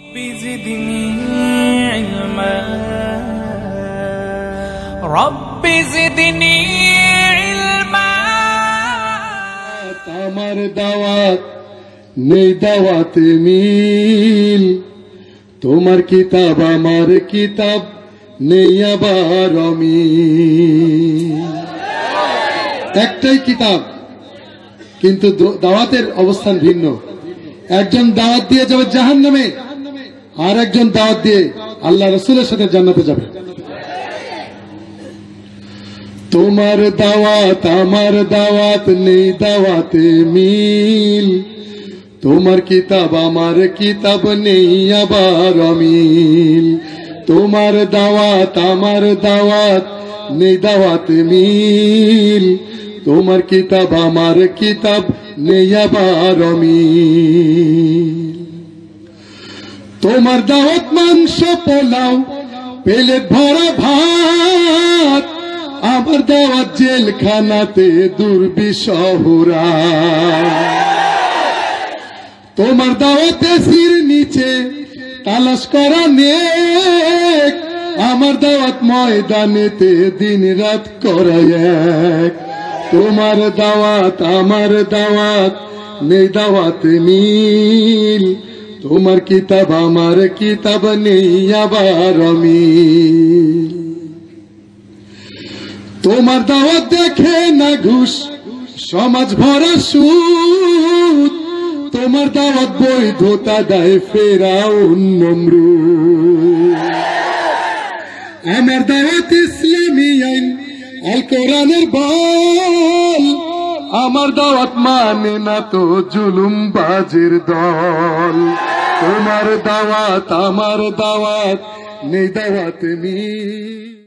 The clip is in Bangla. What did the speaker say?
رب زدني علما رب زدني علما আমার দাওয়াত নেই দাওয়াতে মিল তোমার কিতাব আমার কিতাব নেই আবার অমিল একটাই কিতাব কিন্তু দাওয়াতের অবস্থান ভিন্ন একজন দাওয়াত দিয়ে যাবে জাহান্নামে আর একজন দাওয়াত দিয়ে আল্লাহ রাসূলের সাথে জান্নাতে যাবে তোমার দাওয়াত আমার দাওয়াত নেই দাওয়াতে মিল তোমার কিতাব আমার কিতাব নেই আবার অমিল তোমার দাওয়াত আমার দাওয়াত নেই দাওয়াতে মিল তোমার কিতাব আমার কিতাব নেই আবার অমিল তোমার দাওয়াত মাংস পোলাও প্লেট ভরা ভাত আমার দাওয়াত জেলখানাতে দুর্বিষহরা তোমার দাওয়াতে সির নিচে তালাশ করা নেক আমার দাওয়াত ময়দানেতে দিন রাত করা এক তোমার দাওয়াত আমার দাওয়াত নেই দাওয়াতে মিল তোমার কিতাব আমার কিতাব নেই আবার অমিল তোমার দাওয়াত দেখে না ঘুষ সমাজ ভরা সুদ তোমার দাওয়াত বৈধতা দেয় ফেরাউন নমরুদ আমার দাওয়াত ইসলামী আইন আল কোরআনের বল আমার দাওয়াত মানে না তো জুলুম বাজির দল তোমার দাওয়াত আমার দাওয়াত নেই দাওয়াত মিল